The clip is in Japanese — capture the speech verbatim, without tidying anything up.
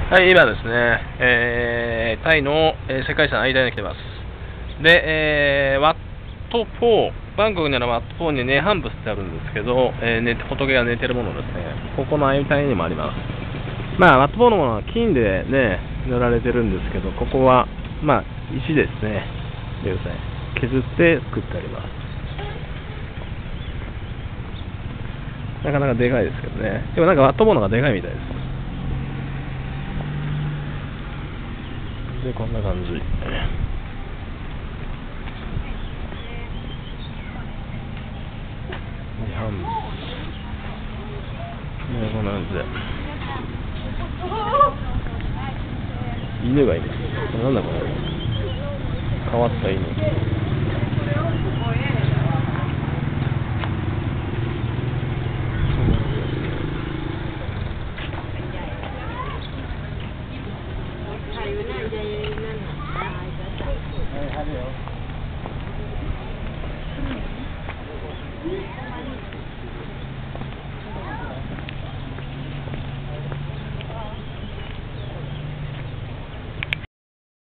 はい、今ですね、えー、タイの、えー世界遺産アイダに来てます。で、えー、ワットポー、バンコクにあるワットポーにネハンブスってあるんですけど、えー寝て仏が寝てるものですね。ここのアイダにもあります。まあ、ワットポーのものは金でね、塗られてるんですけど、ここは、まあ、石ですね。見てください。削って作ってあります。なかなかでかいですけどね。でもなんかワットポーの方がでかいみたいです。で、こんな感じ。日本ね、こんな感じで。犬がいます。なんだこれ。変わった犬。ถ่ายไว้หน้าใจนั่นน่ะตายจะจับ